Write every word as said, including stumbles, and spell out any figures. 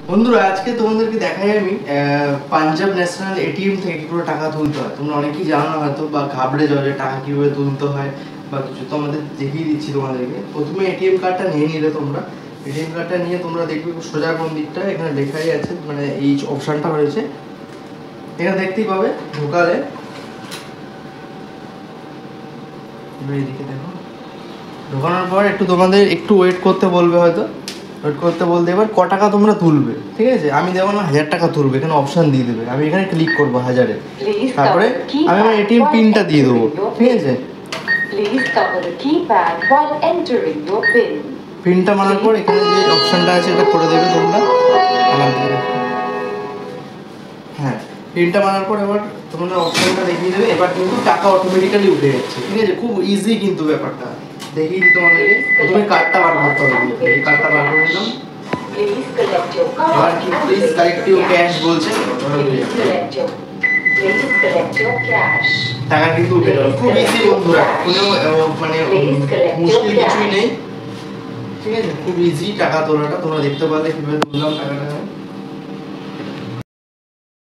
বন্ধুরা আজকে তোমাদেরকে দেখাই আমি পাঞ্জাব ন্যাশনাল এটিএম থেকে কিভাবে টাকা তুলতে হয়। তোমরা অনেকেই জানো না হয়তো বা ঘাবড়ে যাও যে টাকা কিভাবে তুলতে হয় বা কিছু, তো আমাদের দেখিয়ে দিচ্ছি তোমাদেরকে। প্রথমে এটিএম কার্ডটা নিয়ে নিলে তোমরা এটিএম কার্ডটা নিয়ে তোমরা দেখবে সোজা কোন দিকটা এখানে লেখাই আছে, মানে এই অপশনটা রয়েছে এখানে দেখতেই পাবে। ঢোকালে এইদিকে দেখো, ঢোকানোর পর একটু তোমাদের একটু ওয়েট করতে বলবে, হয়তো ওয়েট করতে বলতে এবার ক টাকা তোমরা তুলবে, ঠিক আছে। আমি দেখো না হাজার টাকা তুলবে, এখানে অপশান দিয়ে দেবে, আমি এখানে ক্লিক করবো হাজারে, তারপরে আমি আমার এটিএম পিনটা দিয়ে দেবো, ঠিক আছে। পিনটা মারার পর এখানে যে অপশানটা আছে এটা করে দেবে তোমরা। হ্যাঁ, পিনটা মারার পর এবার তোমরা অপশানটা দেখিয়ে দেবে, এবার কিন্তু টাকা অটোমেটিক্যালি উঠে যাচ্ছে, ঠিক আছে। খুব ইজি কিন্তু ব্যাপারটা দেখিয়ে দিই তোমাদেরকে। প্রথমে কার্ডটা বার করতে হবে, এই কার্ডটা বার করে নিলাম। এবার কি প্লিজ কালেক্ট ইউর ক্যাশ বলছে, টাকা কিন্তু উঠে গেল। খুব ইজি বন্ধুরা, কোনো মানে মুশকিল কিছুই নেই, ঠিক আছে। খুব ইজি টাকা তোলাটা, তোমরা দেখতে পারলে কিভাবে তুললাম টাকাটা।